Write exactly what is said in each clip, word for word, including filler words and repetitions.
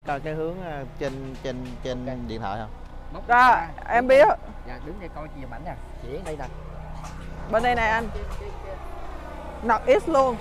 coi cái hướng uh, trên trên trên okay. điện thoại không? Móc Rồi, em biết. Dạ, đứng đây coi gì ảnh nè. Chỉ đây nè. Bên đây này anh. North East luôn.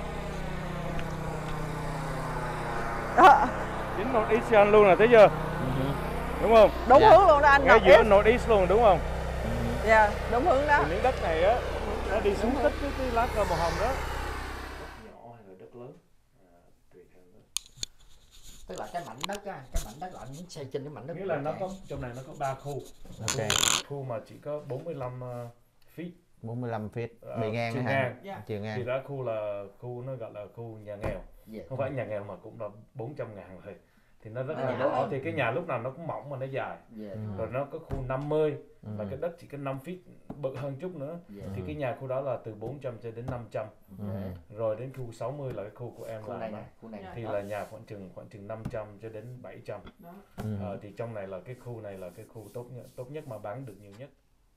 Đó. Chính North East luôn là thấy chưa? Uh-huh. Đúng không? Đúng dạ. hướng luôn đó anh. Ngay giữa North East luôn đúng không? Dạ, yeah, đúng hướng đó. Thì miếng đất này á, nó đi xuống tích cái, cái lá cờ màu hồng đó. Đất nhỏ hay là đất lớn? À, tùy theo đó. Tức là cái mảnh đất á, cái mảnh đất là anh muốn xây trên cái mảnh đất. Nghĩa là nó có trong này nó có ba khu. Ok. Khu, khu mà chỉ có bốn mươi lăm uh, feet. bốn mươi lăm feet, uh, bề ngang chiều ngang. Yeah. Chiều ngang. Thì đó khu là khu nó gọi là khu nhà nghèo. Yeah. Không phải nhà nghèo mà cũng là bốn trăm ngàn thôi. Thì nó rất là nhỏ, thì cái nhà lúc nào nó cũng mỏng mà nó dài. Yeah. Ừ. Rồi nó có khu năm mươi ừ. Và cái đất chỉ có năm feet bự hơn chút nữa. Yeah. Thì cái nhà khu đó là từ bốn trăm cho đến năm trăm. Ừ. Rồi đến khu sáu mươi là cái khu của em làm này, khu này thì là nhà khoảng chừng khoảng chừng năm trăm cho đến bảy trăm. Ừ. À, thì trong này là cái khu này là cái khu tốt nhất, tốt nhất mà bán được nhiều nhất.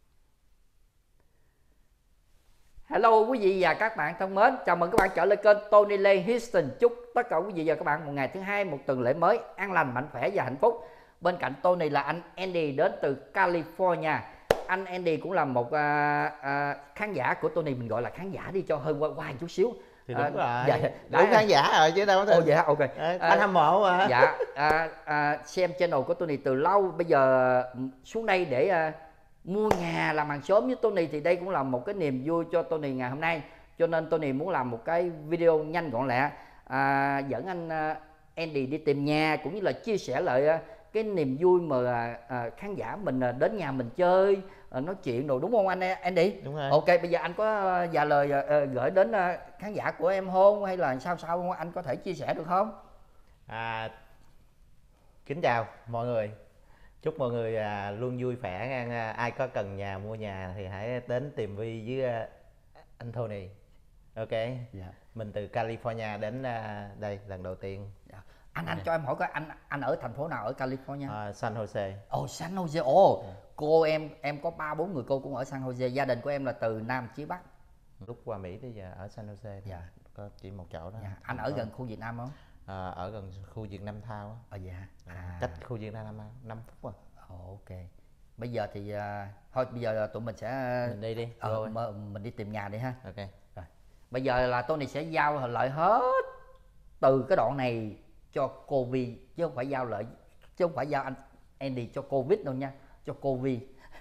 Hello quý vị và các bạn thân mến, chào mừng các bạn trở lại kênh Tony Lê Houston. Chúc tất cả quý vị và các bạn một ngày thứ hai, một tuần lễ mới an lành, mạnh khỏe và hạnh phúc. Bên cạnh Tony là anh Andy đến từ California. Anh Andy cũng là một uh, uh, khán giả của Tony, mình gọi là khán giả đi cho hơi qua qua chút xíu. Thì đúng uh, rồi, dạ, đúng khán giả rồi chứ đâu có. Ồ, dạ, ok. À, anh hâm mộ mà. Dạ, uh, uh, xem channel của Tony từ lâu, bây giờ xuống đây để uh, mua nhà làm hàng xóm với Tony thì đây cũng là một cái niềm vui cho Tony ngày hôm nay. Cho nên Tony muốn làm một cái video nhanh gọn lẹ, à, dẫn anh uh, Andy đi tìm nhà, cũng như là chia sẻ lại uh, cái niềm vui mà uh, khán giả mình uh, đến nhà mình chơi, uh, nói chuyện đồ, đúng không anh Andy? Đúng rồi. Ok, bây giờ anh có uh, vài lời uh, gửi đến uh, khán giả của em không, hay là sao sao không? Anh có thể chia sẻ được không? À, kính chào mọi người. Chúc mọi người à, luôn vui khỏe nha. Ai có cần nhà mua nhà thì hãy đến tìm Vi với à, anh Tony. Ok. Dạ. Mình từ California đến à, đây lần đầu tiên. Dạ. Anh anh dạ. cho em hỏi coi anh anh ở thành phố nào ở California? À, San Jose. Ồ, oh, San Jose. Ồ, oh, dạ. Cô em em có ba bốn người cô cũng ở San Jose. Gia đình của em là từ Nam chí Bắc. Lúc qua Mỹ bây giờ ở San Jose. Dạ. Có chỉ một chỗ đó. Dạ. Anh ở có... gần khu Việt Nam không? À, ở gần khu Việt Nam Thao á. Ờ dạ. À. Cách khu Việt Nam năm phút à. Oh, ok. Bây giờ thì uh, thôi bây giờ tụi mình sẽ mình đi đi. Ờ, mình đi tìm nhà đi ha. Ok. Rồi. Bây giờ là Tony sẽ giao lại hết từ cái đoạn này cho cô Vi, chứ không phải giao lại, chứ không phải giao anh Andy cho Covid đâu nha, cho cô Vi.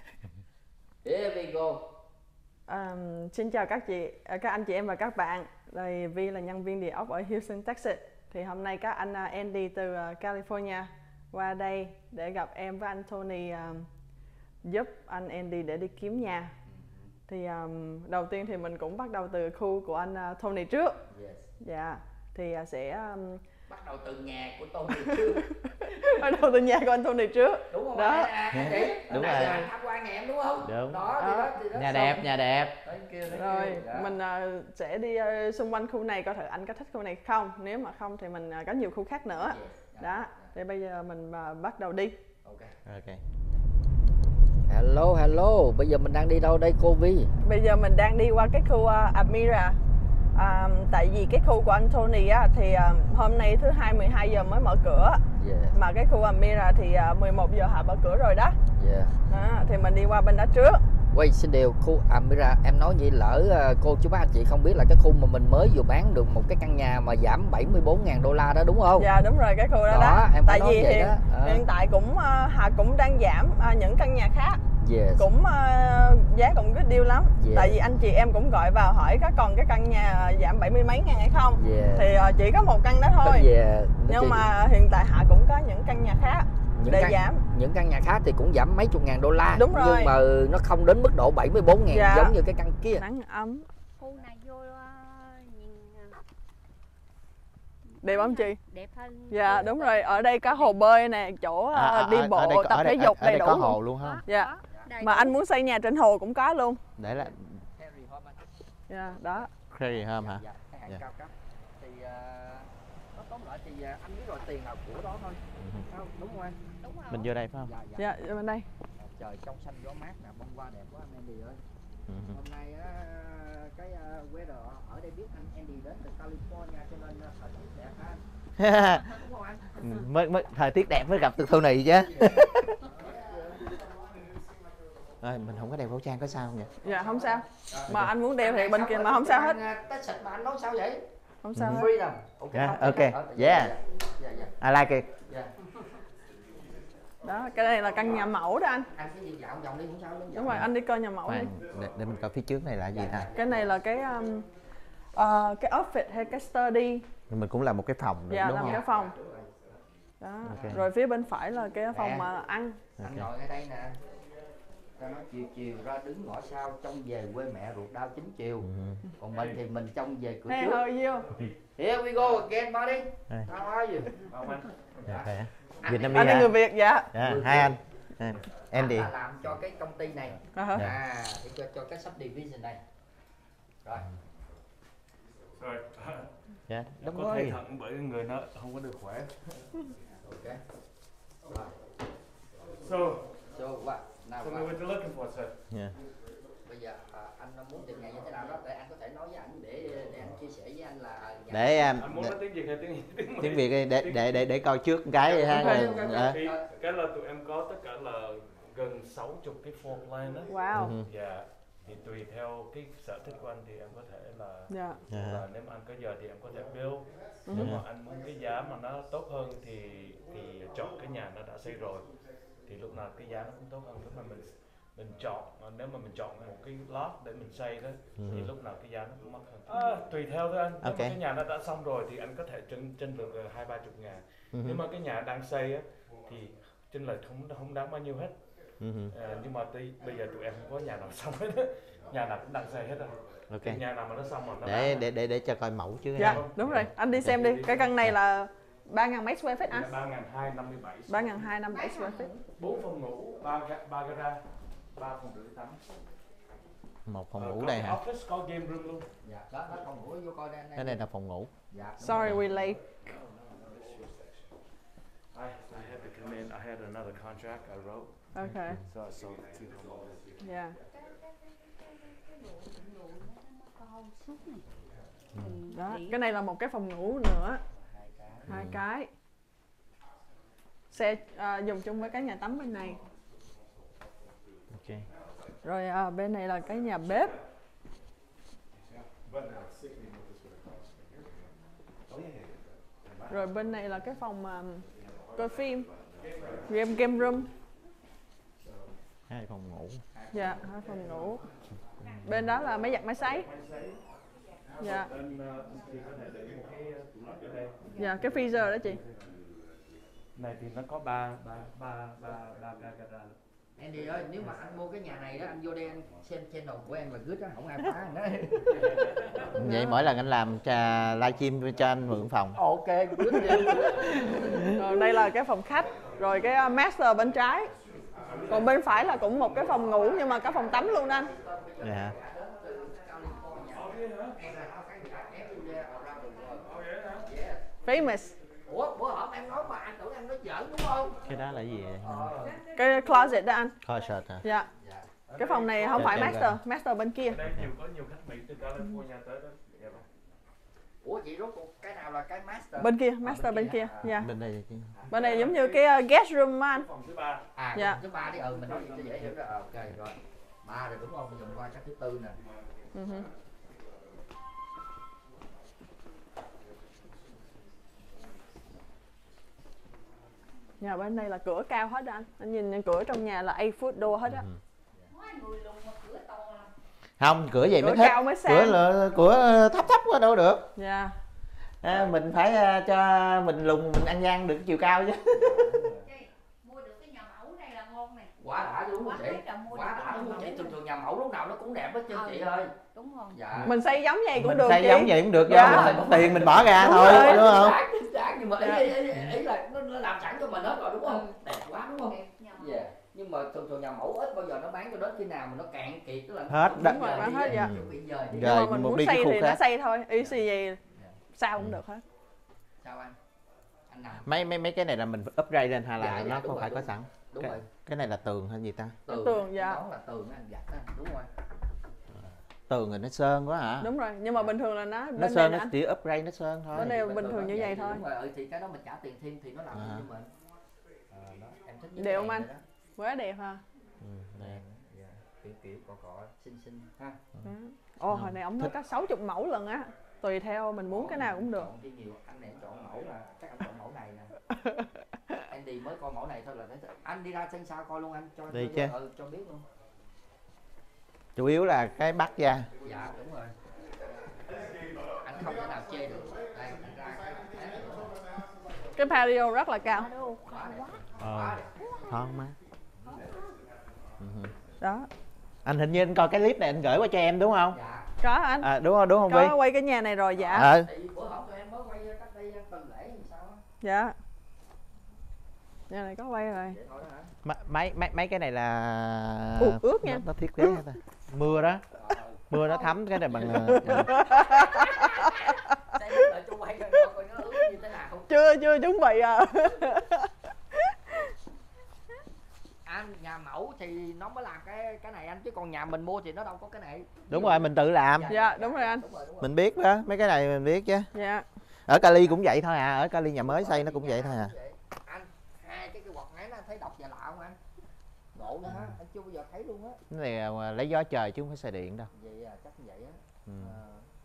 Here we go. Um, xin chào các chị, các anh chị em và các bạn. Đây Vi là nhân viên địa ốc ở Houston, Texas. Thì hôm nay các anh Andy từ California qua đây để gặp em với anh Tony, um, giúp anh Andy để đi kiếm nhà. Thì um, đầu tiên thì mình cũng bắt đầu từ khu của anh uh, Tony trước. Yes. Dạ. Thì uh, sẽ um... bắt đầu từ nhà của Tony trước. Bắt đầu từ nhà của anh Tony trước. Đúng không? Đó. À, à, chị? Đúng rồi. Tham quan nhà em đúng không? Đúng. Đó, thì đó, thì đó. Nhà đẹp, nhà đẹp. Rồi mình uh, sẽ đi uh, xung quanh khu này coi thử anh có thích khu này không. Nếu mà không thì mình uh, có nhiều khu khác nữa. Yes. Đó. Thì bây giờ mình uh, bắt đầu đi. Ok. Ok. Hello, hello. Bây giờ mình đang đi đâu đây cô Vi? Bây giờ mình đang đi qua cái khu uh, Amira. À, tại vì cái khu của anh Tony á, thì uh, hôm nay thứ hai mười hai giờ mới mở cửa. Yeah. Mà cái khu Amira thì uh, mười một giờ họ mở cửa rồi đó. Yeah. Đó. Thì mình đi qua bên đó trước. Quay xin điều khu Amira, em nói vậy lỡ uh, cô chú bác anh chị không biết là cái khu mà mình mới vừa bán được một cái căn nhà mà giảm bảy mươi bốn ngàn đô la đó đúng không? Dạ đúng rồi, cái khu đó đó, đó. Em tại vì hiện, đó. À. hiện tại cũng uh, họ cũng đang giảm uh, những căn nhà khác. Yes. Cũng uh, giá cũng good deal lắm. Yes. Tại vì anh chị em cũng gọi vào hỏi có còn cái căn nhà giảm bảy mươi mấy ngàn hay không. Yes. Thì uh, chỉ có một căn đó thôi. Yeah. Nhưng mà hiện tại họ cũng có những căn nhà khác những để căn, giảm. Những căn nhà khác thì cũng giảm mấy chục ngàn đô la. Đúng rồi. Nhưng mà nó không đến mức độ bảy mươi bốn ngàn. Dạ. Giống như cái căn kia. Nắng ấm. Khu này vô uh, nhìn đẹp không chị? Đẹp hơn. Dạ đúng rồi, ở đây có hồ bơi nè, chỗ uh, à, đi bộ, ở đây, tập thể dục đầy đủ. Có hồ luôn hả? Dạ. Mà anh muốn xây nhà trên hồ cũng có luôn. Để là dạ, đó. Prairie Home hả? Dạ, cái hàng cao cấp. Thì uh, nó tóm lại thì uh, anh biết rồi, tiền nào của đó thôi. Không, đúng không anh? Đúng rồi. Mình vô đây phải không? Dạ, dạ, dạ bên đây. Trời trong xanh gió mát nè, bông hoa đẹp quá anh Andy ơi. Uh-huh. Hôm nay uh, cái uh, weather ở đây biết anh Andy đến từ California cho nên uh, thời tiết đẹp ha. mới, mới thời tiết đẹp mới gặp được Tony chứ. Rồi, mình không có đeo khẩu trang có sao không vậy? Dạ không sao. Mà anh muốn đeo thì bên kia mà không sao hết. Test xịt mà anh nói sao vậy? Không sao hết. Freedom. Yeah, okay. Yeah. I like it. Đó, cái này là căn nhà mẫu đó anh. Anh cứ dạo vòng đi không sao. Đúng rồi, anh đi coi nhà mẫu đi. Để, để mình coi phía trước này là gì ta? Cái này là cái um, uh, cái office hay cái study. Mình cũng là một cái phòng được, Dạ, đúng là một không? cái phòng. Đó. Okay. Rồi phía bên phải là cái phòng mà ăn. Anh ngồi ở đây nè. Ta nói chiều chiều ra đứng ngõ sau trông về quê mẹ ruột đau chín chiều. Ừ. Còn mình thì mình trông về cửa Hey, trước. how are you? Here we go again buddy. Hey. How are you? Dạ, khỏe. Anh là người Việt dạ. Dạ, hai anh. Andy. Anh làm cho cái công ty này. Uh-huh. À, thì cho cho cái subdivision này. Rồi. Rồi. Dạ, Đúng có thấy thận bởi người nó không có được khỏe. Ok. Rồi. So, So what? Now so what? what you looking for, sir? Yeah. Bây giờ à, anh muốn tìm nhà như thế nào đó để anh có thể nói với anh để để anh chia sẻ với anh là nhà Để anh muốn nói tiếng Việt hay tiếng tiếng tiếng Việt đi, để để để để coi trước cái ha. Okay. À. Thì cái là tụi em có tất cả là gần sáu mươi cái floor plan đó. Wow. Ừ. Dạ. Thì tùy theo cái sở thích của anh thì em có thể là Dạ. là nếu mà anh có giờ thì em có thể build. Nếu mà anh muốn cái giá mà nó tốt hơn thì thì chọn cái nhà nó đã xây rồi. Thì lúc nào cái giá nó cũng tốt hơn. Lúc mà mình mình chọn, nếu mà mình chọn một cái lot để mình xây đó Ừ. thì lúc nào cái giá nó cũng mắc hơn. À, tùy theo thôi anh. Nếu Ok. mà cái nhà nó đã xong rồi thì anh có thể chênh chênh lệch là hai ba chục ngàn. Ừ. Nếu mà cái nhà đang xây á thì chênh lệch không không đáng bao nhiêu hết. Ừ. À, nhưng mà tuy, bây giờ tụi em không có nhà nào xong hết á. Nhà nào cũng đang xây hết rồi. Ok. Cái nhà nào mà nó xong rồi nó Để bán để để để cho coi mẫu chứ. Dạ, ha. đúng rồi. Anh đi xem đi. Cái căn này là ba nghìn mấy square feet anh? ba nghìn hai trăm năm mươi bảy. ba nghìn hai trăm năm mươi bảy square feet. bốn phòng ngủ, ba ba gara, ba phòng rửa tắm. Một phòng Ờ, ngủ có đây cái hả? office có game room luôn. Dạ, đó đó phòng ngủ vô coi đây. Cái này là phòng ngủ. Dạ. đúng Sorry rồi. we late. I, I had to come in. I had another contract I wrote, Okay. so I sold it to homeowners. Yeah. Đó, cái này là một cái phòng ngủ nữa. Hai cái. Xe à, dùng chung với cái nhà tắm bên này. Ok. Rồi à, bên này là cái nhà bếp. Rồi bên này là cái phòng à, coi phim, game game room. Hai phòng ngủ. Dạ, hai phòng ngủ. Bên đó là máy giặt máy sấy. Dạ. Bên uh, thì có thể để một cái uh, tủ lạnh ở đây. Dạ, cái freezer đó chị. Này thì nó có ba ba ba ba ba ga gara. Andy ơi, nếu mà anh mua cái nhà này đó, anh vô đây anh xem channel của em là good á, không ai phá anh đó. Vậy mỗi lần anh làm cha livestream cho anh mượn phòng. Ok, good deal. Rồi đây là cái phòng khách. Rồi cái uh, master bên trái. Còn bên phải là cũng một cái phòng ngủ nhưng mà có phòng tắm luôn đó anh. Dạ. Famous. Ủa, bữa hổm em nói mà anh tưởng em nói giỡn đúng không? Cái đó là gì vậy? Cái closet đó anh. Closet hả? Dạ. Cái phòng này không Dạ, phải dạ, master, master bên kia. Ở đây nhiều có nhiều khách Mỹ từ California tới đó. Dạ vâng. Ủa chị rốt cuộc cái nào là cái master? Bên kia, master bên kia. Dạ. Bên đây là chứ. Bên này giống như cái uh, guest room á anh. Phòng thứ ba. À, Dạ. thứ ba đi, ừ mình nói gì cho dễ hiểu rồi. Ok rồi. Ba rồi đúng không? Dùng coi cái thứ tư nè. Uh-huh. Nhà bên đây là cửa cao hết đó anh. Anh nhìn cửa trong nhà là eight foot door hết á. Không, cửa vậy mới Cửa thích. cao mới sang. Cửa là cửa thấp thấp quá đâu được. Dạ. À, mình phải uh, cho mình lùn mình ăn gian được chiều cao chứ. Mua được cái nhà mẫu này là ngon này. Quá đã đúng không Quá chị? thích là mua Quá được đã cái đúng nhà không chị? mẫu. Thường thường nhà mẫu lúc nào nó cũng đẹp hết trơn Ừ. chị ơi. Đúng không? Dạ. Mình xây giống vậy cũng Mình được xây chị. giống vậy cũng được do Dạ. mình tiền mình bỏ ra Đúng thôi, rồi. đúng không? Đáng, đáng, nhưng mà ý, Dạ. ý, ý, ý là nó, nó làm sẵn cho mình hết rồi đúng không? Ừ. Đẹp quá đúng không? Đẹp nhà mẫu. Dạ. Nhưng mà thường thường nhà mẫu ít bao giờ nó bán cho đến khi nào mà nó cạn kiệt tức là Hết chuẩn đất. bị Đúng rồi, giờ bán đi hết á, dạ. chuẩn bị giờ đi. Rồi. Nhưng mà mình một muốn đi cái xây khu thì khác. nó xây thôi. Ý gì vậy? Sao cũng được hết. Sao anh? Anh nào? Mấy mấy mấy cái này là mình upgrade lên hay là Dạ, dạ, nó đúng không rồi, phải đúng có sẵn? Đúng cái, rồi. cái này là tường hay gì ta? Tường, tường, dạ. Đó là tường anh gạch á, đúng rồi. tường rồi nó sơn quá hả? Đúng rồi, nhưng mà bình thường là nó Nó bên sơn này nó nè, chỉ upgrade nó sơn thôi. bên này bình thường như vậy thôi. Đúng rồi, ừ, thì cái đó mình trả tiền thêm thì nó làm À. cho mình. Ờ, đó, em thích nhất Đẹp cái không đèn anh? này đó. Quá đẹp ha. Ừ, đẹp. Dạ, kiểu kiểu cọ cọ xinh xinh ha. Đó. Ồ, hồi này ông nói có sáu mươi mẫu lần á. Tùy theo mình muốn cái nào cũng được. Chọn cái nhiều anh này em chọn mẫu là chắc anh chọn mẫu này nè. Andy mới coi mẫu này thôi là thấy anh đi ra sân sau coi luôn anh cho Đi cho, chứ. ừ, cho biết luôn. Chủ yếu là cái bắt ra. Dạ đúng rồi. Anh không thể nào chê được. Đây anh ra cái khác nữa. Cái patio rất là cao. Quá đẹp. Ờ. Thon má. Ừ. Đó. Anh hình như anh coi cái clip này anh gửi qua cho em đúng không? Dạ. Có anh. À, đúng không đúng không Vi? Có quay cái nhà này rồi dạ. Ờ. Thì bữa hổm tụi em mới quay cách đây tuần lễ thì sao á. Dạ. Nhà này có quay rồi. Vậy thôi đó hả? M- mấy mấy mấy cái này là Ủa, ướt nha. nó, nó thiết kế hả ta? Mưa đó. Ờ. Mưa nó thấm cái này bằng Xem lại cho quay coi coi nó ướt như thế nào. Chưa chưa chuẩn bị à. Anh nhà mẫu thì nó mới làm cái cái này anh, chứ còn nhà mình mua thì nó đâu có cái này. Đúng rồi, mình tự làm. Dạ, đúng rồi anh. Đúng rồi, đúng rồi. Mình biết đó, mấy cái này mình biết chứ. Dạ. Ở Cali cũng vậy thôi à, ở Cali nhà mới xây nó cũng vậy thôi à. Anh hai cái cái quạt máy nó thấy độc và lạ không anh? Ngộ nữa hả? Anh chưa bao giờ thấy luôn á. Cái này là lấy gió trời chứ không phải xài điện đâu. Vậy à, chắc như vậy á. Ừ. Ờ.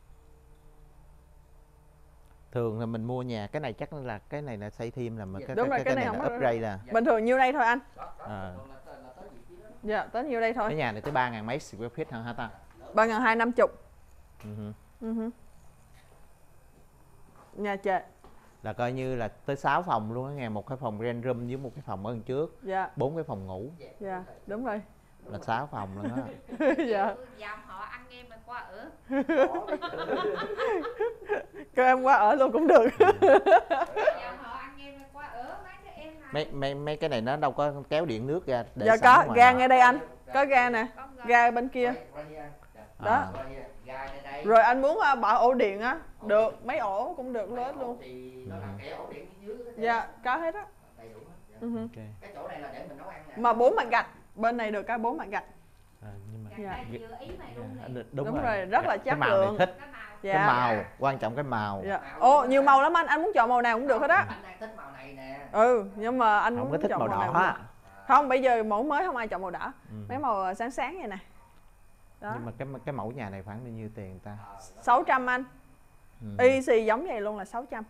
Thường là mình mua nhà cái này chắc là cái này là xây thêm là mà cái, Đúng cái, rồi, cái, cái này này là không có- upgrade là. Bình thường nhiêu đây thôi anh. Đó, đó, À. còn là, là tới vị trí đó. Dạ, tới nhiêu đây thôi. Cái nhà này tới ba ngàn mấy square feet hả hả ta? ba nghìn hai trăm năm mươi. Ừ hử. Ừ hử. Nhà trệt. Là coi như là tới sáu phòng luôn á nghe, một cái phòng grand room với một cái phòng ở đằng trước, Dạ. bốn cái phòng ngủ Dạ, đúng rồi. là sáu phòng luôn á. Dạ. Dòng họ ăn em mà qua ở. Các em qua ở luôn cũng được. Dòng họ ăn em mà qua ở mấy đứa em này. mấy mấy mấy cái này nó đâu có kéo điện nước ra để Dạ sẵn có, ngoài ga hả? ngay đây anh. Có ga nè, Con gà. ga bên kia. Đó. À. Rồi anh muốn uh, bỏ ổ điện á, được, mấy ổ cũng được hết luôn. Thì nó là cái ổ điện dưới. Dạ, có hết á. Đầy đủ hết. Dạ. Ừ hử. Ok. Cái chỗ này là để mình nấu ăn nè. Mà bốn mặt gạch, bên này được cái bốn mặt gạch. À, nhưng mà Dạ. Dạ. Vừa ý mày luôn anh này. đúng, Đúng rồi. rồi, rất là Cái chất màu lượng. này thích, Cái màu. Dạ. cái màu quan trọng cái màu. Dạ. Ồ, nhiều màu lắm anh, anh muốn chọn màu nào cũng được hết á. Anh đang thích màu này nè. Ừ, nhưng mà anh Không muốn có thích chọn màu màu nào đỏ cũng được. á. Không, bây giờ mẫu mới không ai chọn màu đỏ. Ừ. Mấy màu sáng sáng vậy nè. Đó. Nhưng mà cái cái mẫu nhà này khoảng bao nhiêu tiền ta? sáu trăm anh. Ừ. Easy giống vậy luôn là sáu trăm.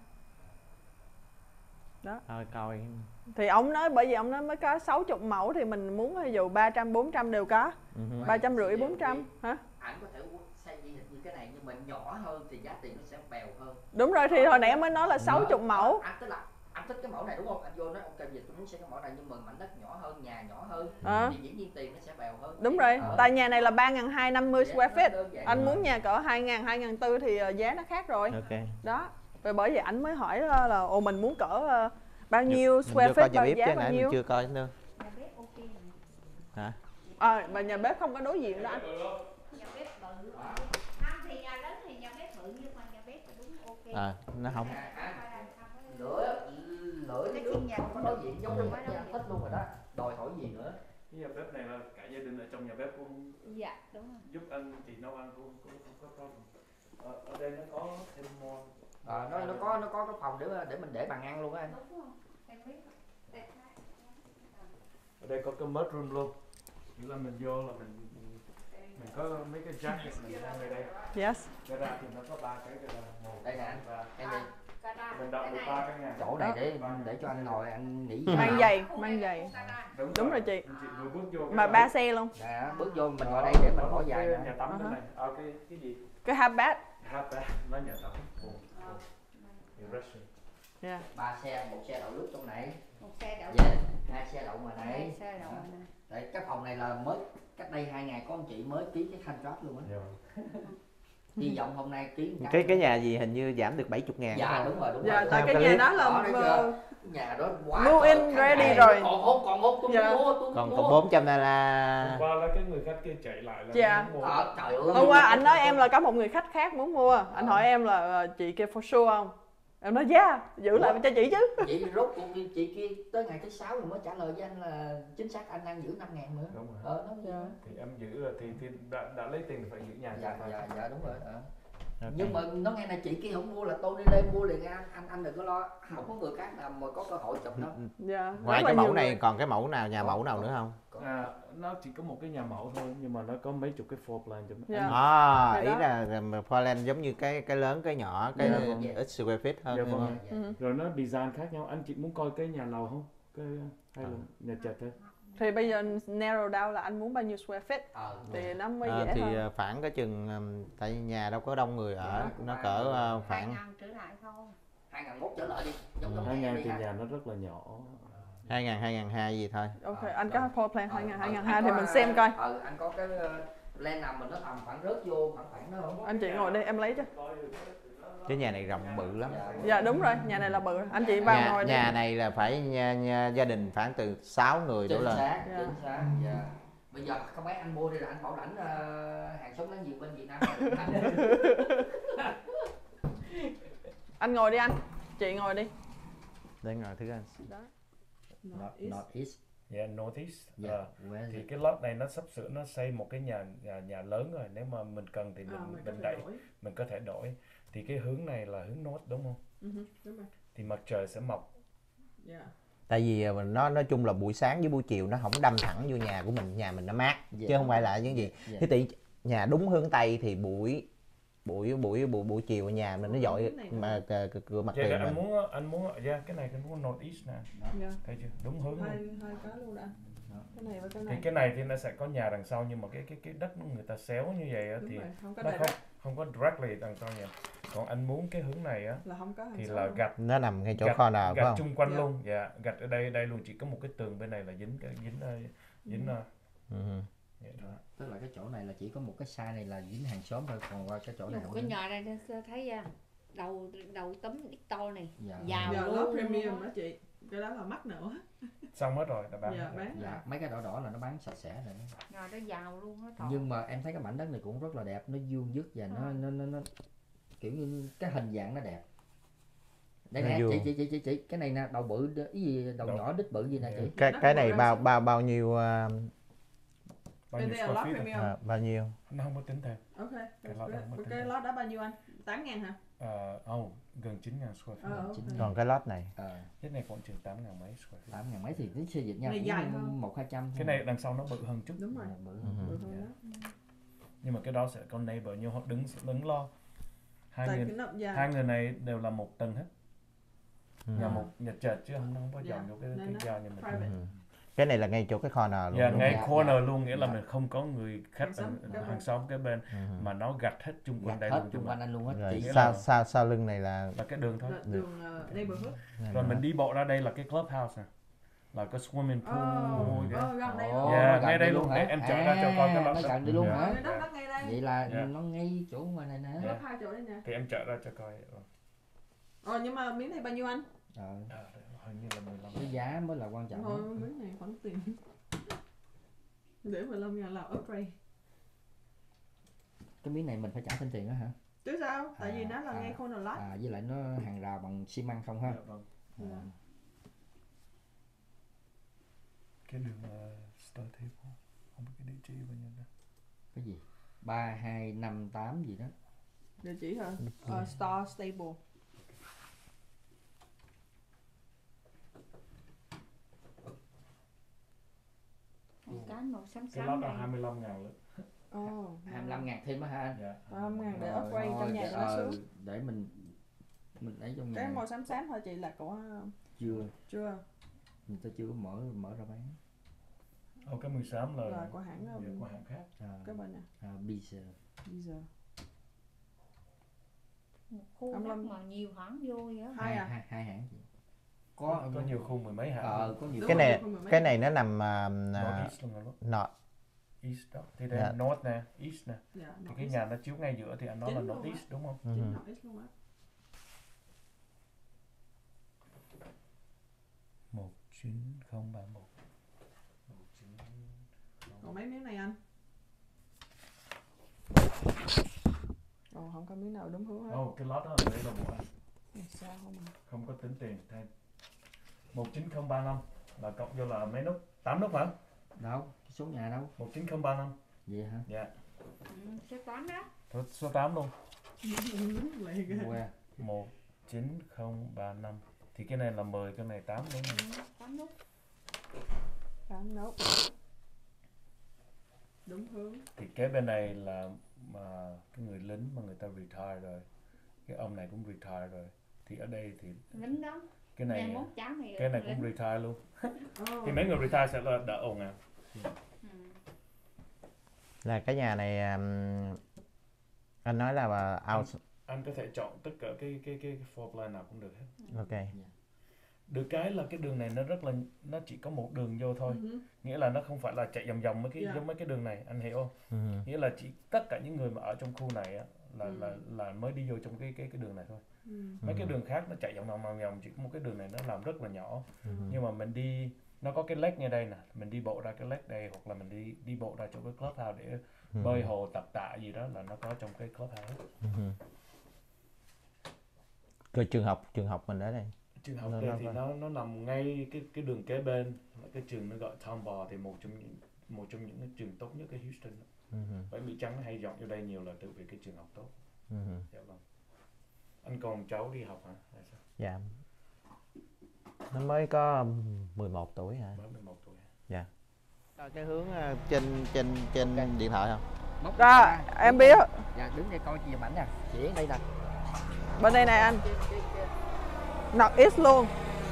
Đó. Thôi coi. Thì ông nói bởi vì ông nói mới có sáu mươi mẫu thì mình muốn ví dụ ba trăm bốn trăm đều có. Ừ hử. ba trăm rưỡi bốn trăm hả? Anh có thể xây di như cái này nhưng mình nhỏ hơn thì giá tiền nó sẽ bèo hơn. Đúng rồi, thì hồi nãy em mới nói là sáu mươi mẫu. Anh tức là anh thích cái mẫu này đúng không? Anh vô nói ok giờ tôi muốn xây cái mẫu này nhưng mà mảnh đất nhỏ hơn, nhà nhỏ hơn Ờ. thì dĩ nhiên tiền nó sẽ bèo hơn. Đúng rồi, Ờ. tại nhà này là ba nghìn hai trăm năm mươi Dạ, square nó feet. đơn giản. Anh muốn nhà cỡ hai nghìn, hai nghìn bốn trăm thì ờ, giá nó khác rồi. Ok. Đó. Rồi bởi vì anh mới hỏi ờ, là ồ mình muốn cỡ ờ, bao nhiêu Mình square chưa coi feet, nhà bao bếp giá chứ bao nãy mình nhiêu. chưa coi nữa. Nhà bếp ok này. Hả? Ờ, mà nhà bếp không có đối diện đó anh. Nhà bếp bự. Không thì nhà lớn thì nhà bếp bự nhưng mà nhà bếp là đúng ok. À, nó không. À, à, lửa lửa cái nước không có đối diện giống như mấy anh thích luôn rồi đó. Đòi hỏi gì nữa? Cái nhà bếp này là cả gia đình ở trong nhà bếp cũng Dạ, đúng rồi. giúp anh chị nấu ăn cũng cũng không có problem. Ở, ở đây nó có thêm món. Ờ, nó nó có nó có cái phòng để để mình để bàn ăn luôn á anh. Đúng không? Em biết. Đẹp. Ở đây có cái mud room luôn. Nghĩa là mình vô là mình mình có mấy cái jacket mình đang ở đây. Yes. Cái ra thì nó có ba cái cái là một Đây nè anh. và Em đi. mình đọc được ba cái nhà. Chỗ này để để cho anh ngồi anh nghỉ. Mang giày, mang giày. Đúng, Đúng rồi chị. Chị vừa bước vô cái Mà là- ba xe luôn. Dạ, bước vô mình ngồi đây để mình bỏ giày cái nè. nhà tắm Uh-huh. bên này. À, cái cái gì? Cái half bath. Hát á, nó nhà tắm. Ồ, ồ. Nhiều restroom. Yeah. Ba xe, một xe đậu nước trong này. Một xe đậu. Dạ, hai xe đậu ngoài Hai này. xe đậu này. Đấy, cái phòng này là mới cách đây hai ngày có anh chị mới ký cái contract luôn á. Dạ. Hy vọng hôm nay ký một Cái cái nhà gì hình như giảm được bảy mươi ngàn. Dạ đúng rồi, đúng Dạ, rồi. tại Theo cái cái nhà clip. đó là Đó, đấy ờ, chưa? Nhà đó quá Move trời, in khách ready hàng rồi. Còn không, còn không, tôi Dạ. muốn mua, tôi Còn muốn còn mua. bốn trăm là Hôm là qua là cái người khách kia chạy lại là Dạ. muốn mua. Ờ, trời ơi. hôm qua anh nói em là có một người khách khác muốn mua. Anh hỏi em là ờ, chị kia for sure không? Em nói yeah, giữ lại cho chị chứ. Chị rốt cuộc chị kia tới ngày thứ sáu rồi mới trả lời với anh là chính xác anh đang giữ năm ngàn nữa. Đúng rồi. Ờ, nó Dạ. Thì em giữ là thì, thì đã, đã lấy tiền thì phải giữ nhà. Dạ, dạ, dạ, đúng rồi. Ờ. Okay. Nhưng mà nó nghe là chị kia không mua là tôi đi đây mua liền anh, anh anh đừng có lo, không có người khác nào mà có cơ hội chụp đâu. Dạ. Ngoài rất cái là mẫu nhiều này người. còn cái mẫu nào, nhà Có, mẫu nào có. nữa không? À, nó chỉ có một cái nhà mẫu thôi nhưng mà nó có mấy chục cái floor plan cho mình. Dạ. À, Cái ý đó. là Foreland giống như cái cái lớn, cái nhỏ, cái Dạ, vâng. ít square feet hơn Dạ, đúng vâng. không? Dạ. Ừ. Rồi nó design khác nhau. Anh chị muốn coi cái nhà lầu không? Cái hay là nhà trệt thôi? Thì bây giờ narrow down là anh muốn bao nhiêu square feet Ờ. thì nó mới À, dễ thì hơn. ờ, khoảng cái chừng ừm, tại vì nhà đâu có đông người ở, Dạ, nó ba- cỡ ờ, hai khoảng ngàn trở lại thôi. hai ngàn mốt trở lại đi. Giống giống Hai nhà ngàn đi thì ha. nhà nó rất là nhỏ. hai ngàn, hai ngàn hai gì thôi. Ok, Ờ, anh rồi. có floor plan Ờ, hai ngàn, ờ, hai ngàn anh hai thì có, mình xem coi. Ờ, anh có cái uh, plan nào mình nó tầm khoảng rớt vô khoảng khoảng đó không? Anh chị ngồi đây em lấy cho. Cái nhà này rộng bự lắm. Dạ. Dạ đúng rồi, nhà này là bự. Anh chị vào Nhà, ngồi đi. nhà này là phải nhà, nhà, gia đình khoảng từ sáu người đổ Chính lên. xác, Dạ. chính xác. Dạ. Bây giờ các bác anh mua đi là anh bảo lãnh uh, hàng xóm láng giềng bên Việt Nam. Anh ngồi đi anh. Chị ngồi đi. Để ngồi thứ anh. Đó. North, North East. Yeah, Northeast. Dạ. Ờ, Where is thì it? cái lot này nó sắp sửa nó xây một cái nhà nhà, nhà lớn rồi, nếu mà mình cần thì mình mình đẩy, mình có thể đổi. Thì cái hướng này là hướng north đúng không? Uh-huh, đúng rồi. Thì mặt trời sẽ mọc. Yeah. Tại vì ờ, nó nói chung là buổi sáng với buổi chiều nó không đâm thẳng vô nhà của mình, nhà mình nó mát, Dạ. chứ không phải là những gì. Dạ. Thế thì nhà đúng hướng tây thì buổi buổi buổi buổi buổi chiều ở nhà mình nó dội mà c- c- cửa mặt Vậy tiền là anh mình. muốn anh muốn yeah, cái này cái muốn northeast nè. Dạ. Thấy chưa? Đúng hướng Hai luôn. hai cái luôn đã. Cái này và cái Thì này. cái này thì nó sẽ có nhà đằng sau, nhưng mà cái cái cái đất người ta xéo như vậy á Đúng thì rồi, không có nó đại không đất không có directly đằng sau nhà. Còn anh muốn cái hướng này á là không có hàng thì xóm là luôn. gạch Nó nằm ngay chỗ gạch, corner phải gạch không? chung quanh Dạ. luôn. Dạ, gạch ở đây đây luôn, chỉ có một cái tường bên này là dính cái dính ờ, dính uh, Ừ. vậy thôi. Tức là cái chỗ này là chỉ có một cái size này là dính hàng xóm thôi, còn qua cái chỗ này Một không cái dính. nhà này nó thấy à, đầu đầu tấm ít to này. Dạ. Giàu Dạ, luôn. đó premium đó chị. Cái đó là mắc nữa. Xong hết rồi đã bán. Dạ, hết rồi. bán. Dạ, mấy cái đỏ đỏ là nó bán sạch sẽ rồi. Nhà đó giàu luôn á trời. Nhưng mà em thấy cái mảnh đất này cũng rất là đẹp, nó vuông vức và nó Ừ. nó nó, nó kiểu như cái hình dạng nó đẹp. Đây Nó nè, vuông. chị chị chị chị chị cái này nè, đầu bự đ- ý gì đầu Đầu. nhỏ đít bự gì nè chị. Cái Đất cái của này Răng bao Sông. bao bao nhiêu ờ, Bao nhiêu Đây là square lot feet rồi? premium. ờ, bao nhiêu? Nó không có tính thêm. Ok. Cái lot đó mất Cái tiền. lot đó bao nhiêu anh? tám ngàn hả? Ờ, oh, gần chín ngàn square feet. Ờ, ok. Chính- Còn cái lót này. Ờ, Cái này khoảng chừng tám ngàn mấy square feet. tám ngàn mấy thì tính xây dựng nhau Này cũng dài hơn. một hai trăm thôi. Cái này đằng sau nó bự hơn chút. Đúng rồi. Dạ, bự Ừ. hơn. Bự hơn đó. Nhưng mà cái đó sẽ có neighbor, nhưng họ đứng đứng lo. Hai Tại người cái nó dài. hai người này đều là một tầng hết. Ừ. Nhà một nhà trệt chứ không không có Dạ. dọn vô cái Nên cái nó giao nhà mình. private. Ừ. Cái này là ngay chỗ cái corner luôn. Dạ, đúng ngay Dạ, corner dạ. luôn, nghĩa là Dạ. mình không có người khách Hàng xóm hàng, kế bên. hàng xóm cái bên không? Ừ. mà nó gạch hết chung quanh Gạch đây hết luôn, chung chung quanh anh luôn hết. Rồi Chị nghĩa sau là- sau sau lưng này là là cái đường thôi. Là đường uh, neighborhood. Rồi mình đi bộ ra đây là cái clubhouse nè, là cái swimming pool. Ồ, kìa. ờ, gần đây Ồ, luôn. Dạ, nó ngay gần đây luôn, hả? để em chở ra cho con cái À, lót nó đó. gần đây luôn Dạ. hả? Cái đất đất ngay đây. Vậy là Dạ. nó ngay chỗ ngoài này nè. Dạ. Đất hai chỗ đây nè. Thì em chở ra cho coi. Ờ, Ờ nhưng mà miếng này bao nhiêu anh? Ờ, à, hình như là mười lăm. cái giá mới là quan trọng. Thôi miếng này khoảng tiền. Để mười lăm ngàn là upgrade. Cái miếng này mình phải trả thêm tiền đó hả? Chứ sao? Tại vì À, nó là à, ngay corner lot. À, với lại nó hàng rào bằng xi măng không ha? Dạ, vâng. Dạ. À, Cái đường uh, Star Table, không biết cái địa chỉ bao nhiêu đó. cái gì? ba hai năm tám gì đó. Địa chỉ hả? Ờ, Star Stable. Một cái màu xám Cái xám lót là này. hai mươi lăm ngàn nữa. Ồ. hai mươi lăm ngàn thêm á hả anh? Dạ. hai mươi lăm ngàn để Rồi, upgrade thôi, trong nhà để- cho nó ờ, sướng. để mình mình lấy trong Cái nhà. màu xám xám thôi chị là của Chưa, chưa người ta chưa có mở mở ra bán. Ô, cái mười sáu là là của hãng dạ, um, của hãng khác. À, cái bên này. à, Beezer. Bây giờ Một khu Ông đất Lâm. mà nhiều hãng vô vậy á. Hai à? hai, hai hãng chị. Có Có có nhiều khu mười mấy hãng. ờ có nhiều. Đúng cái rồi, này không mười mấy cái ngàn. này nó nằm à, North à, East luôn rồi đó. nọ East đó. Thì đây Dạ. North nè, East nè. Dạ, Thì North cái East. nhà nó chiếu ngay giữa thì anh nói là Chính North luôn East đúng không? Ừ. Chính North East luôn á. một chín không ba một. một chín Còn mấy miếng này anh? Ồ, không có miếng nào đúng hướng hết. Ồ, cái lót đó là đây là của anh. Sao không? Không có tính tiền thêm. một chín không ba năm là cộng vô là mấy nút? tám nút hả? Đâu, cái số nhà đâu? một chín không ba năm. Vậy hả? Dạ. Ừ, số tám đó. Thôi, số tám luôn. Qua. một chín không ba năm. Thì cái này là mười, cái này tám đúng không? Ừ, tám nút. tám nút. Đúng hướng. Thì cái bên này là mà cái người lính mà người ta retire rồi. Cái ông này cũng retire rồi. Thì ở đây thì Lính đó. cái này mốt cháu này cái này cũng retire luôn. Thì mấy người retire sẽ là đỡ ồn à. Ừ. Là cái nhà này um, anh nói là mà out. Anh, anh có thể chọn tất cả cái cái cái, cái floor plan nào cũng được hết. Ok. Được cái là cái đường này nó rất là nó chỉ có một đường vô thôi. Uh-huh. Nghĩa là nó không phải là chạy vòng vòng mấy cái yeah. giống mấy cái đường này, anh hiểu không? Uh-huh. Nghĩa là chỉ tất cả những người mà ở trong khu này á là uh-huh. là là mới đi vô trong cái cái cái đường này thôi. Uh-huh. Mấy cái đường khác nó chạy vòng vòng vòng vòng, chỉ có một cái đường này nó làm rất là nhỏ. Uh-huh. Nhưng mà mình đi nó có cái lake ngay đây nè, mình đi bộ ra cái lake đây hoặc là mình đi đi bộ ra chỗ cái clubhouse để uh-huh. bơi hồ tập tạ gì đó là nó có trong cái clubhouse. Uh-huh. Rồi trường học trường học mình ở đây. Trường học đây thì nó nó nằm ngay cái cái đường kế bên, cái trường nó gọi Tomball, thì một trong những một trong những cái trường tốt nhất ở Houston. Uh-huh. Vậy Mỹ Trắng hay dọn vô đây nhiều là tự vì cái trường học tốt. Uh-huh. Dạ vâng. Anh còn cháu đi học hả? Hay sao? Dạ. Nó mới có mười một tuổi hả? Mới mười một tuổi. Dạ. Cái hướng trên trên trên okay. điện thoại không? Móc ra, ra em biết. Dạ đứng đây coi chìa ảnh nè, chỉ đây nè. Bên đây này anh. North East luôn.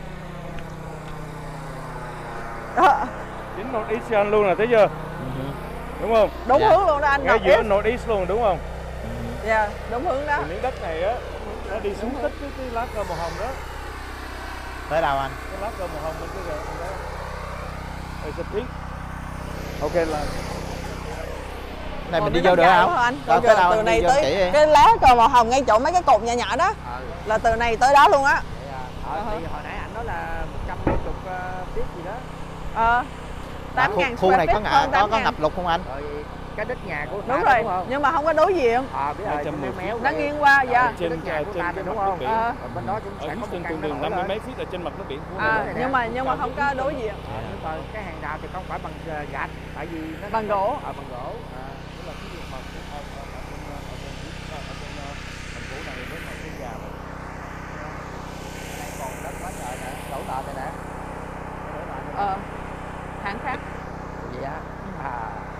Chính North East anh luôn là thấy chưa? Uh-huh. Đúng không? Đúng dạ. hướng luôn đó anh. Ngay giữa North East luôn đúng không? Dạ, yeah, đúng hướng đó. Thì miếng đất này á, nó đi xuống tích cái, cái lá cờ màu hồng đó. Tới đâu anh? Cái lá cờ màu hồng bên cái kìa, anh đó. It's a pink. Ok là này mình đi vô được không? Anh. Đâu, tới đâu từ anh này đi tới cái lá cờ màu hồng ngay chỗ mấy cái cột nhỏ nhỏ đó. Ừ. Là từ này tới đó luôn á. Ờ, uh-huh. Thì hồi nãy anh nói là một trăm hai mươi feet gì đó. Ờ. tám ngàn khu này có ngã có có ngập lụt không anh? Rồi cái đất nhà của đúng rồi, đúng không? Nhưng mà không có đối diện. Ờ, biết rồi, méo méo. Nó nghiêng qua dạ. Trên đất nhà của ta đúng không? Ờ. Bên đó cũng sẽ có một căn đường năm mươi mấy feet ở trên mặt nước biển. À, nhưng mà nhưng mà không có đối diện. Ờ, nhưng mà cái hàng rào thì không phải bằng gạch, tại vì nó bằng gỗ. Ờ, bằng gỗ. À, tức là cái việc mà ở ở ở trên ở trên ở trên thành phố này với ngày cái già này còn đất quá trời nè, đổ tờ này nè. Ờ. Hãng khác. Vậy á. À.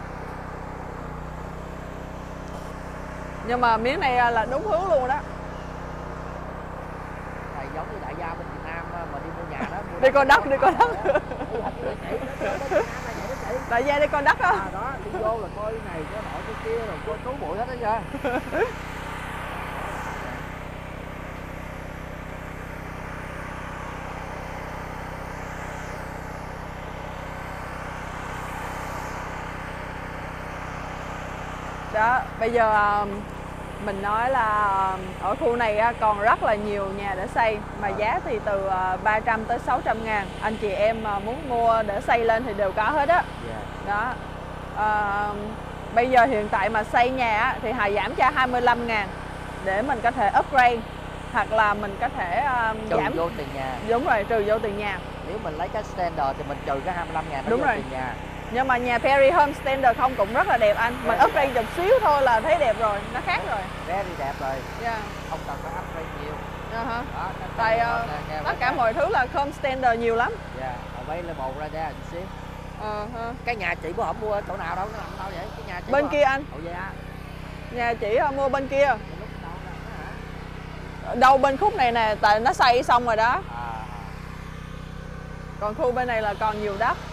Nhưng mà miếng này là đúng hướng luôn đó. Này giống như đại gia bên Việt Nam mà đi mua nhà đó. Mua đi coi đất, đi coi đất. Đại gia đi coi đất đó. À, đó, đi vô là coi này, coi nọ, coi kia, rồi coi trú bụi hết đó chưa? Đó, bây giờ mình nói là ở khu này còn rất là nhiều nhà để xây mà giá thì từ ba trăm tới sáu trăm ngàn. Anh chị em mà muốn mua để xây lên thì đều có hết á. Đó. À, bây giờ hiện tại mà xây nhà thì Hà giảm cho hai mươi lăm ngàn để mình có thể upgrade hoặc là mình có thể um, trừ giảm vô tiền nhà. Đúng rồi, trừ vô tiền nhà. Nếu mình lấy cái standard thì mình trừ cái hai mươi lăm ngàn đó. Đúng vô rồi. Tiền nhà. Nhưng mà nhà Perry Home Standard không cũng rất là đẹp anh. Mình upgrade một xíu thôi là thấy đẹp rồi, nó khác rồi. Very đẹp rồi. Yeah. Không cần phải upgrade nhiều. Uh-huh. Đó, tại uh, tất cả mọi thứ là Home Standard nhiều lắm. Dạ, yeah. Ở level ra ra một xíu. Uh-huh. Cái nhà chị bữa hổm mua ở chỗ nào đâu, nó nằm đâu vậy? Cái nhà chị bên kia anh. Ồ dạ. Nhà chị uh, mua bên kia. Đâu bên khúc này nè, tại nó xây xong rồi đó. À. Còn khu bên này là còn nhiều đất.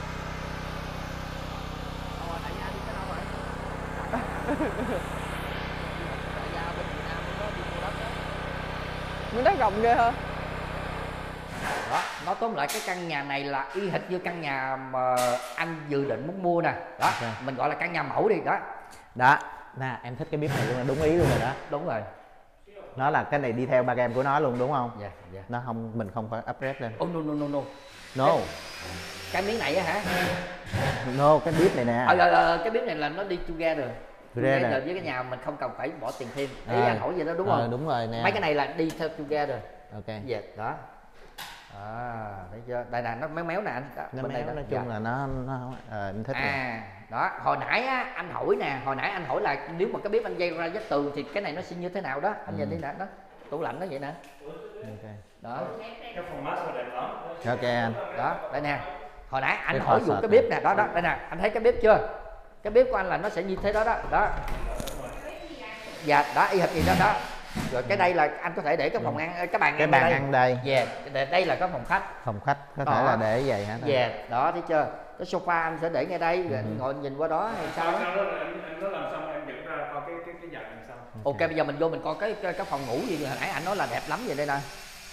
Miếng đất rộng ghê hơn. Đó, nói tóm lại cái căn nhà này là y hệt như căn nhà mà anh dự định muốn mua nè. Đó, okay. Mình gọi là căn nhà mẫu đi đó. Đó, nè em thích cái bếp này luôn là đúng ý luôn rồi đó. Đúng rồi. Nó là cái này đi theo ba game của nó luôn đúng không? Dạ, yeah, dạ. Yeah. Nó không, mình không phải upgrade lên. Oh no no no no. No. Cái, cái miếng này á hả? No, cái bếp này nè. Ờ, ờ, ờ, cái bếp này là nó đi together. Together với cái nhà mình không cần phải bỏ tiền thêm. Ý à, anh hỏi vậy đó đúng không? À, đúng rồi nè. Mấy cái này là đi theo together. Ok. Dạ đó. À, thấy chưa? Đây nè, nó méo méo nè anh. Đó, Nó bên méo, đây đó. nói chung Dạ. là nó nó ờ, anh thích. À, đó, hồi nãy á, anh hỏi nè, hồi nãy anh hỏi là nếu mà cái bếp anh dây ra vách tường thì cái này nó sẽ như thế nào đó. Anh Ừ. nhìn đi nè, đó. Tủ lạnh nó vậy nè. Ok. Đó. Cái phòng massage đẹp lắm. Ok anh. Đó, đây nè. Hồi nãy anh Cái hỏi faucet vụ cái này. bếp nè, đó đó, đây nè, anh thấy cái bếp chưa? Cái bếp của anh là nó sẽ như thế đó đó, đó. Dạ, đó y hệt gì đó đó. Rồi cái đây là anh có thể để cái phòng ăn, cái bàn Cái ăn bàn đây. ăn đây. Dạ, yeah, đây là cái phòng khách. Phòng khách có Đó. thể là để vậy hả? Dạ, yeah, đó thấy chưa? Cái sofa anh sẽ để ngay đây, rồi anh ngồi nhìn qua đó hay sao đó. Sau đó anh anh nó làm xong em dẫn ra coi cái cái cái dạng làm sao. Ok, bây giờ mình vô mình coi cái cái, cái phòng ngủ gì hồi nãy anh nói là đẹp lắm vậy đây nè.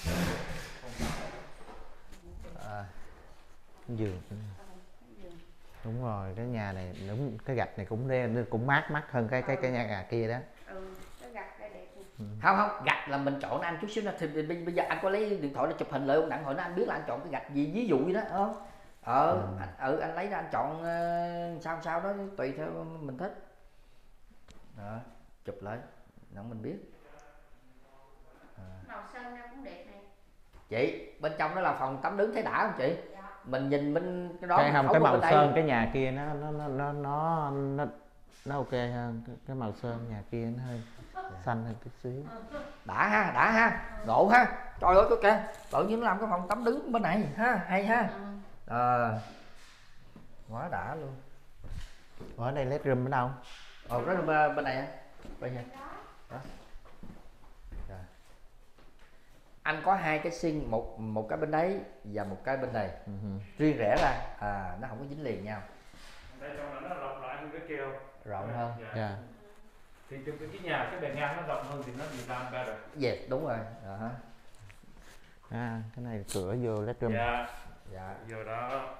À, giường. Đúng rồi, cái nhà này đúng, cái gạch này cũng đen, cũng mát mắt hơn cái cái cái nhà gà kia đó. Ừ, cái gạch đây đẹp. Không không, gạch là mình chọn anh chút xíu nữa thì bây giờ anh có lấy điện thoại để chụp hình lại không đặng hỏi nó anh biết là anh chọn cái gạch gì ví dụ vậy đó không? Ờ, ừ. Anh, ừ, anh lấy ra anh chọn uh, sao sao đó tùy theo mình thích. Đó, chụp lại đặng mình biết. À. Màu sơn ra cũng đẹp này. Chị, bên trong đó là phòng tắm đứng thấy đã không chị? Dạ. Mình nhìn bên cái đó Cái không, cái màu bên sơn đây. cái nhà kia nó nó nó nó nó nó, nó ok hơn. Cái, cái màu sơn nhà kia nó hơi xanh hơn chút xíu. Đã ha, đã ha, ngộ ha. Trời ơi cái kìa, tự nhiên nó làm cái phòng tắm đứng bên này ha, hay ha. Ờ. À, quá đã luôn. Ở đây let room ở đâu? Ờ, đó bên, bên này á. Bên này. Đó. Rồi. Anh có hai cái xin, một một cái bên đấy và một cái bên này. Uh-huh. Riêng rẽ ra, à nó không có dính liền nhau. Đây trong nó rộng rãi hơn cái kia không? Rộng hơn. Dạ. Yeah. Thì cái, cái nhà cái bề ngang nó rộng hơn thì nó design better. Dạ, yeah, đúng rồi. Uh-huh. À, cái này cửa vô let room. Dạ. Dạ. Vô đó.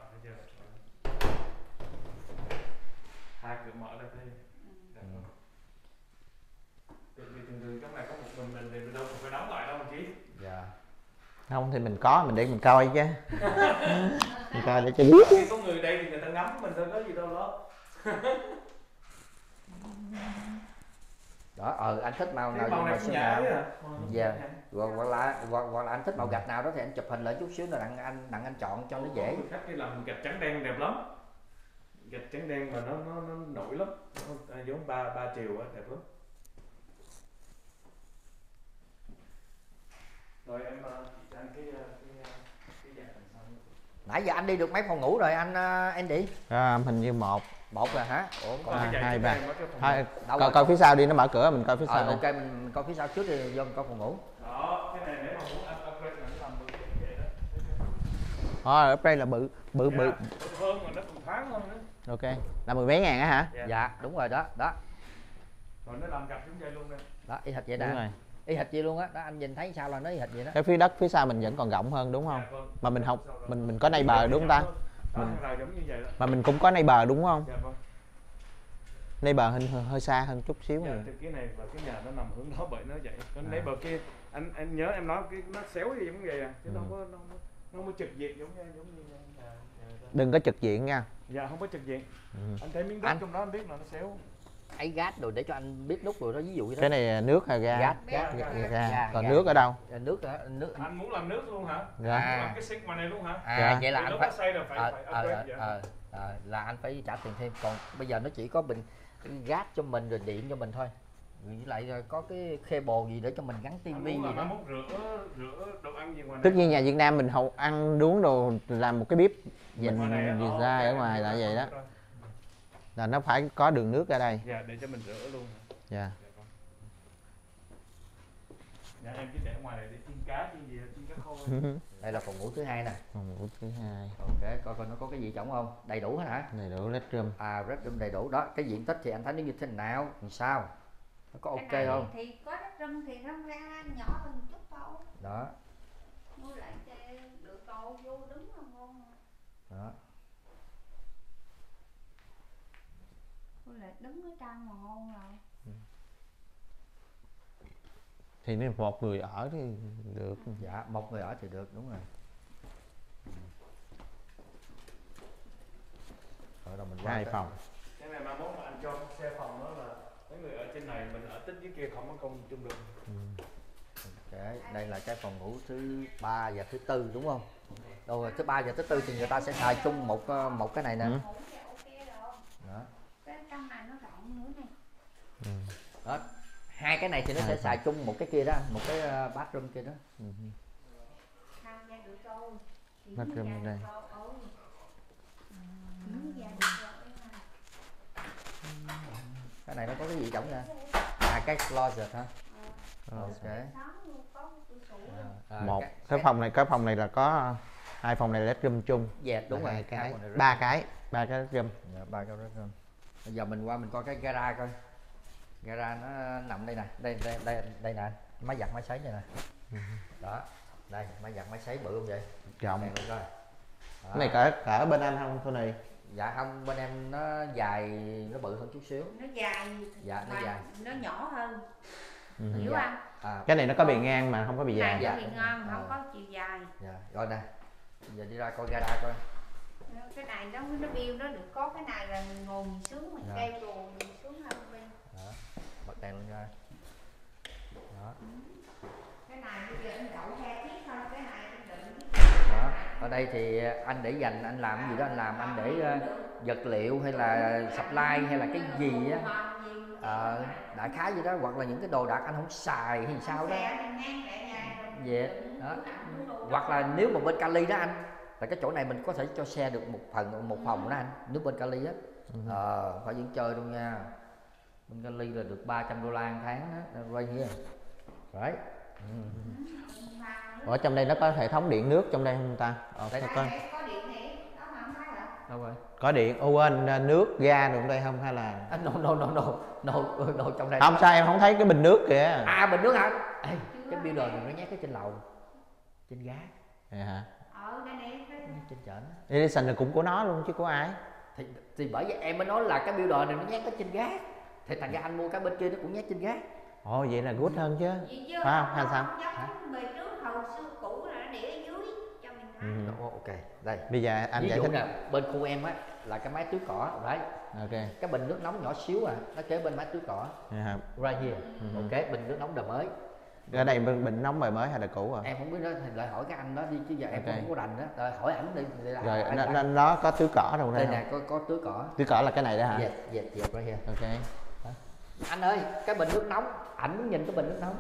Hai cửa mở ra đây. Dạ. Ừ. Vì thường thường trong này có một mình mình thì mình đâu phải đóng lại đâu chị. Dạ. Không thì mình có mình để mình coi chứ. Mình coi để cho biết. Khi có người đây thì người ta ngắm mình thôi, có gì đâu đó. Đó, ờ anh thích màu nào màu này cũng nhã đấy à. Dạ. Hoặc, hoặc là hoặc, hoặc là anh thích màu gạch nào đó thì anh chụp hình lại chút xíu là đặng anh đặng anh chọn cho nó dễ. Khách đi làm gạch trắng đen đẹp lắm. Gạch trắng đen mà nó nó nó nổi lắm. Nó giống ba ba chiều á, đẹp lắm. Rồi em anh cái cái cái dạng làm sao? Nãy giờ anh đi được mấy phòng ngủ rồi anh uh, Andy? À, hình như một. Một rồi hả? Ủa, còn à, hai ba. Hai, coi, coi phía sau đi, nó mở cửa mình coi phía sau. À, ok mình coi phía sau trước thì vô mình coi phòng ngủ. Đó, cái này nếu mà muốn anh upgrade là nó làm bự vậy đó. Ờ, ở đây là bự bự bự. Hơn mà nó còn thoáng hơn nữa. Ok, là mười mấy ngàn á hả? Dạ. Dạ, đúng rồi đó, đó. Rồi nó làm gạch giống vậy luôn đây. Đó, y hệt vậy Đúng nè. rồi. Y hệt vậy luôn á, đó anh nhìn thấy sao là nó y hệt vậy đó. Cái phía đất phía sau mình vẫn còn rộng hơn đúng không? Dạ, vâng. Mà mình học mình mình có neighbor đúng không ta? Đó, mình, giống như vậy đó. Mà mình cũng có neighbor đúng không? Dạ vâng. Neighbor hơi, hơi xa hơn chút xíu. Dạ, thì cái này và cái nhà nó nằm hướng đó bởi nó vậy. Cái à. Neighbor kia anh anh nhớ em nói cái nó xéo gì giống vậy à, chứ ừ. nó không có nó không có, nó không có trực diện giống như giống như nhà, nhà, nhà đừng có trực diện nha. Dạ không có trực diện. Ừ. Anh thấy miếng đất anh... trong đó anh biết là nó xéo. Ấy gát rồi để cho anh biết nút rồi đó, ví dụ vậy đó. Cái này nước hay ga? Gát, gát, gát, gát, gát, gát. Còn gát. nước ở đâu? Nước hả? Nước. Anh muốn làm nước luôn hả? Dạ. À. Làm cái sink này luôn hả? À, dạ. Vậy là thì anh phải xây là phải, à, phải à, upgrade à, à, à, là anh phải trả tiền thêm. Còn bây giờ nó chỉ có bình gát cho mình rồi điện cho mình thôi. Với lại có cái cable gì để cho mình gắn tivi gì đó. Muốn rửa rửa đồ ăn gì ngoài Tất nhiên nhà Việt Nam mình hầu ăn uống đồ làm một cái bếp dạ. mình gì ra ở ngoài là vậy đó. Là nó phải có đường nước ra đây. Dạ, để cho mình rửa luôn. Dạ. Dạ, em cứ để ngoài này để chiên cá chiên gì chiên cá khô. Đây là phòng ngủ thứ hai nè. Phòng ngủ thứ hai. Ok, coi coi nó có cái gì trống không? Đầy đủ hết hả? Đầy đủ bedroom. À, bedroom đầy đủ đó. Cái diện tích thì anh thấy nó như thế nào? Làm sao? Nó có ok không? Thì có bedroom thì nó ra nhỏ hơn chút thôi. Đó. Mua lại được cầu vô đứng là ngon. Đó. Mua lại đứng ở trang mà ngon rồi. Ừ. Thì nếu một người ở thì được. Dạ, một người ở thì được, đúng rồi. Rồi đâu mình hai phòng. Cái này mà muốn mà anh cho xe phòng đó là mấy người ở trên này mình ở tích dưới kia không có công chung được. Ừ. Okay. Đây là cái phòng ngủ thứ ba và thứ tư đúng không? Đâu rồi, thứ ba và thứ tư thì người ta sẽ xài chung một một cái này nè. Ừ. Đó. Cái căn này nó rộng nữa này. Ừ. Đó. Hai cái này thì nó sẽ xài chung một cái kia đó, một cái bathroom kia đó. Ừ. Bathroom đây. Cái này nó có cái gì trống nha? À cái closet hả? Ok. À, một cái, cái phòng này cái phòng này là có hai phòng này bedroom chung. Dạ đúng rồi. Hai cái, ba cái, ba cái bedroom. Dạ, ba cái bedroom. Bây giờ mình qua mình coi cái gara coi. Gara nó nằm đây nè, đây đây đây đây nè, máy giặt máy sấy này nè. Ừ. Đó, đây máy giặt máy sấy bự không vậy? Rộng. Đây, coi. Cái này cỡ cỡ bên anh không thôi này? Dạ không, bên em nó dài, nó bự hơn chút xíu. Nó dài. Dạ nó dài. Nó nhỏ hơn. Ừ. Hiểu dạ. không? À, cái này nó có bề ngang mà không có bề dài. Dạ, bề ngang, không có chiều dài. Dạ, rồi nè. Giờ đi ra coi gara coi. Cái này nó nó biêu nó được có cái này là mình ngồi mình xuống mình kêu đồ mình xuống hai bên. Đó. Bật đèn lên ra. Đó. Cái này bây giờ anh đậu xe thiết thôi, cái này anh đựng. Đó. Ở đây thì anh để dành anh làm cái gì đó anh làm anh để uh, vật liệu hay là supply hay là cái gì á. Ờ, đại khái gì đó hoặc là những cái đồ đạc anh không xài hay sao đó. Dạ. Đó. Hoặc là nếu mà bên Cali đó anh là cái chỗ này mình có thể cho xe được một phần một phòng đó anh, nếu bên Cali á. Ờ, phải vẫn chơi đâu nha. Bên Cali là được ba trăm đô la một tháng đó, quay như vậy. Đấy. Ừ. Ở trong đây nó có hệ thống điện nước trong đây không ta? Ờ, đây có. Có điện thì đó mà không thấy hả? Đâu rồi? Có điện, ô quên, nước ga được đây không hay là? À, no, no, no, no, no, no, trong đây. Không sao em không thấy cái bình nước kìa. À bình nước hả? Ê, cái builder này nó nhét cái trên lầu, trên gác. Vậy hả? Ờ, đây nè. Trên trển. Edison là cũng của nó luôn chứ của ai? Thì, thì bởi vậy em mới nói là cái builder này nó nhét cái trên gác. Thì thành ra anh mua cái bên kia nó cũng nhét trên gác. Ồ vậy là good hơn chứ. Phải không? Hay sao? Hả? Bề trước hồi xưa cũ là nó để ở dưới cho mình thấy. Ừ. Ok, đây. Bây giờ anh ví giải dụ thích nè, bên khu em á là cái máy tưới cỏ đấy. Ok. Cái bình nước nóng nhỏ xíu à, nó kế bên máy tưới cỏ. Yeah. Right here. Ừ. Ok, bình nước nóng đời mới. Ở đây bình, bình nóng đời mới hay là cũ rồi? Em không biết đó thì lại hỏi cái anh đó đi chứ giờ em okay. không có rành đó. Rồi hỏi ảnh đi. Rồi nó, nó, nó có tưới cỏ đâu đây. Đây nè, có có tưới cỏ. Tưới cỏ là cái này đó hả? Dạ, dạ, dạ right here. Ok. Đó. Anh ơi, cái bình nước nóng, ảnh muốn nhìn cái bình nước nóng.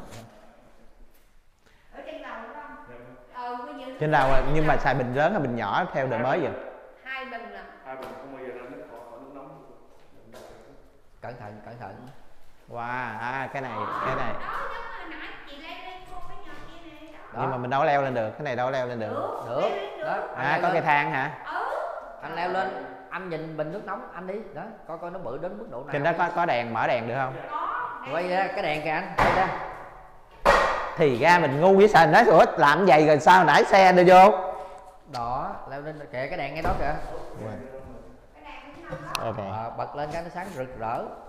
Ở trên lầu đúng không? Ờ, bây giờ trên lầu nhưng mà xài bình lớn hay bình nhỏ theo đời mới vậy? hai bình là hai bình không bao giờ ra nước khỏi nước nóng. Cẩn thận, cẩn thận. Wow, à cái này, cái này. Đó, giống hồi nãy chị lên lên cô cái nhà kia này đó. Nhưng mà mình đâu leo lên được, cái này đâu leo lên được. Được, được. Đó, à có cây thang hả? Ừ. Anh leo lên, anh nhìn bình nước nóng anh đi, đó, coi coi nó bự đến mức độ nào. Trên đó có có đèn, mở đèn được không? Có. Quay ra cái đèn kìa anh, quay ra. Thì ra mình ngu với sao nói ủa làm vậy rồi sao nãy xe đưa vô. Đó, leo lên kìa cái đèn ngay đó kìa. Okay. À, bật lên cái nó sáng rực rỡ.